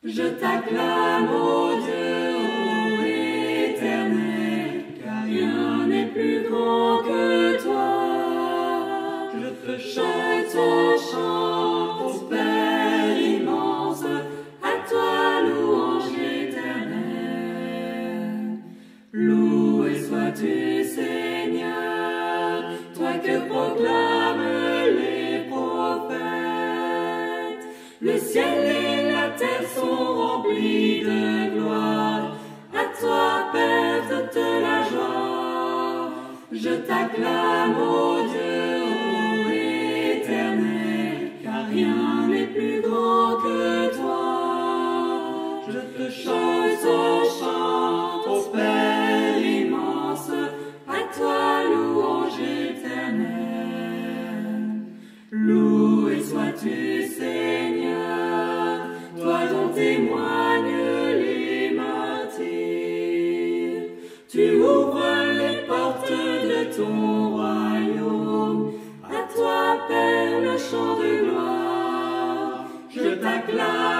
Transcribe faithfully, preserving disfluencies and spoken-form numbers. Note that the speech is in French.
Je t'acclame, ô Dieu, ô Éternel, car rien n'est plus grand que toi. Je te chante, je chante, ô Père immense, à toi louange éternelle. Loué sois-tu, Seigneur, toi que proclament les prophètes. Le ciel et la terre sont remplis de gloire. À toi, Père, toute la joie. Je t'acclame, ô Dieu, ô Éternel, car rien n'est plus grand que toi. Je te chante, je chante, ô Père immense, à toi louange éternelle. Loué sois-tu, Seigneur, toi dont témoignent les martyrs. Tu ouvres les portes de ton royaume. À toi, Père, le chant de gloire. Je t'acclame.